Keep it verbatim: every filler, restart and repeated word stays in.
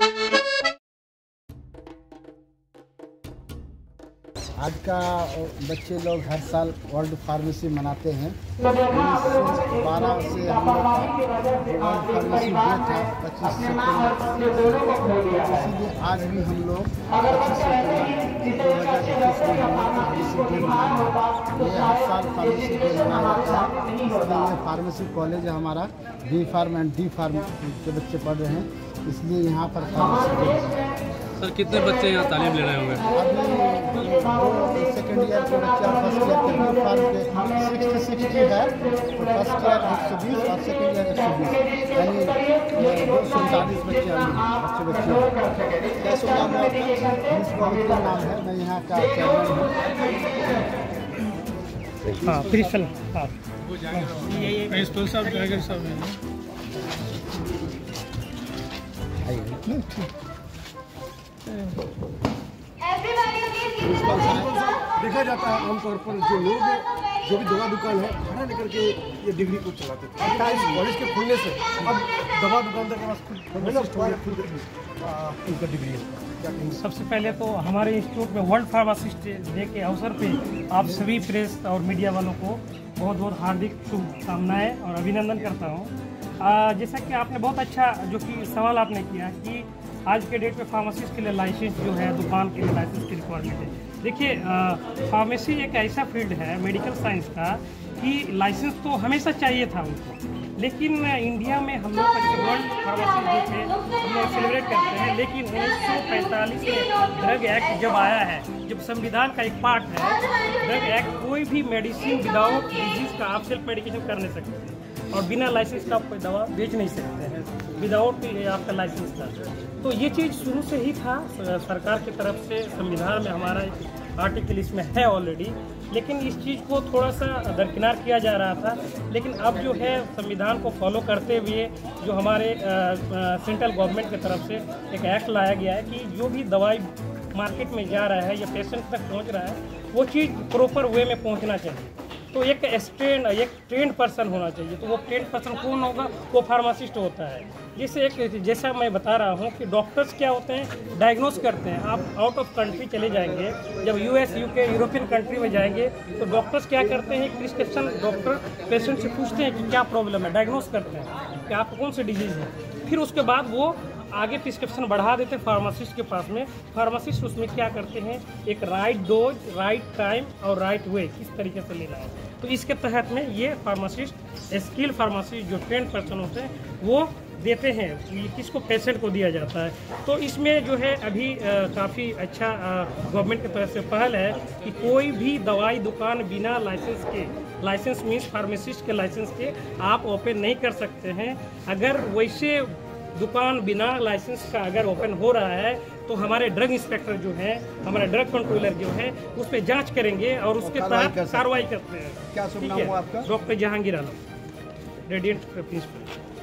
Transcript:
आज का बच्चे लोग हर साल वर्ल्ड फार्मेसी मनाते हैं। उन्नीस सौ बारह से हम लोग वर्ल्ड फार्मेसी डे था पच्चीस सितंबर, इसीलिए आज भी हम लोग पच्चीस सितंबर दो हज़ार इक्कीस में हम लोग फार्मेसी डे मनाएंगे। ये हर साल फार्मेसी डे मनाया जाता है। इसलिए ये फार्मेसी कॉलेज है हमारा, B pharm and D pharm के बच्चे पढ़ रहे हैं, इसलिए यहाँ पर फार्मेसी डे मनाया। सर कितने बच्चे यहाँ तालीम ले रहे होंगे? अभी सेकेंड ईयर के बच्चे और फर्स्ट ईयर के बी फार्म के सिक्सटी सिक्सटी है, तो फर्स्ट ईयर एक सौ बीस और सेकेंड ईयर एक सौ बीस, यानी दो सौ उनतालीस बच्चे बच्चे बच्चे क्या सुना है नाम है, मैं यहाँ का चेयरमैन हूँ। हाँ प्रिंसिपल हाँ प्रिंसिपल साहब टाइगर साहब देखा जाता है आमतौर पर जो लोग जो भी दवा दुकान है भाड़ा लेकर के ये डिग्री को चलाते थे। अट्ठाईस कॉलेज के खुलने से अब दवा दुकानदार के पास खुद उनका डिग्री है। सबसे पहले तो हमारे इंस्टीट्यूट में वर्ल्ड फार्मासिस्ट डे के अवसर पे आप सभी प्रेस और मीडिया वालों को बहुत बहुत हार्दिक शुभकामनाएं और अभिनंदन करता हूं। जैसा कि आपने बहुत अच्छा जो कि सवाल आपने किया कि आज के डेट में फार्मेसिस्ट के लिए लाइसेंस जो है दुकान के लिए लाइसेंस की रिक्वायरमेंट है। देखिए फार्मेसी एक ऐसा फील्ड है मेडिकल साइंस का कि लाइसेंस तो हमेशा चाहिए था उनको, लेकिन इंडिया में हम लोग का वर्ल्ड फार्मेसी डे पे हम लोग सेलिब्रेट करते हैं, लेकिन उन्नीस सौ पैंतालीस में ड्रग एक्ट जब आया है, जब संविधान का एक पार्ट है ड्रग एक्ट, कोई भी मेडिसिन विदाउट डिजीज का आप सेल्फ मेडिकेशन कर नहीं सकते और बिना लाइसेंस का आप कोई दवा बेच नहीं सकते हैं विदाउट आपका लाइसेंस का। तो ये चीज़ शुरू से ही था सरकार की तरफ से, संविधान में हमारा एक आर्टिकल इसमें है ऑलरेडी, लेकिन इस चीज़ को थोड़ा सा दरकिनार किया जा रहा था। लेकिन अब जो है संविधान को फॉलो करते हुए जो हमारे सेंट्रल गवर्नमेंट की तरफ से एक एक्ट लाया गया है कि जो भी दवाई मार्केट में जा रहा है या पेशेंट तक पहुँच रहा है वो चीज़ प्रॉपर वे में पहुँचना चाहिए। तो एक स्ट्रेंड एक ट्रेंड पर्सन होना चाहिए, तो वो ट्रेंड पर्सन कौन होगा? वो फार्मासिस्ट होता है। जैसे एक जैसा मैं बता रहा हूँ कि डॉक्टर्स क्या होते हैं, डायग्नोस करते हैं। आप आउट ऑफ कंट्री चले जाएंगे, जब यूएस यूके यूरोपियन कंट्री में जाएंगे तो डॉक्टर्स क्या करते हैं, प्रिस्क्रिप्शन डॉक्टर पेशेंट से पूछते हैं कि क्या प्रॉब्लम है, डायग्नोस करते हैं कि आपको कौन सी डिजीज़ है, फिर उसके बाद वो आगे प्रिस्क्रिप्शन बढ़ा देते हैं फार्मासिस्ट के पास में। फार्मासिस्ट उसमें क्या करते हैं, एक राइट डोज, राइट टाइम और राइट वे किस तरीके से लेना है, तो इसके तहत में ये फार्मासिस्ट स्किल फार्मासिस्ट जो ट्रेंड पर्सन होते हैं वो देते हैं, किसको पेशेंट को दिया जाता है। तो इसमें जो है अभी काफ़ी अच्छा गवर्नमेंट की तरफ से पहल है कि कोई भी दवाई दुकान बिना लाइसेंस के, लाइसेंस मीन्स फार्मासिस्ट के लाइसेंस के आप ओपन नहीं कर सकते हैं। अगर वैसे दुकान बिना लाइसेंस का अगर ओपन हो रहा है तो हमारे ड्रग इंस्पेक्टर जो है, हमारे ड्रग कंट्रोलर जो है उस पर जांच करेंगे और उसके तहत कार्रवाई करते हैं। क्या शुभ नाम हुआ आपका? Doctor Jahangir Alam, radiant principal.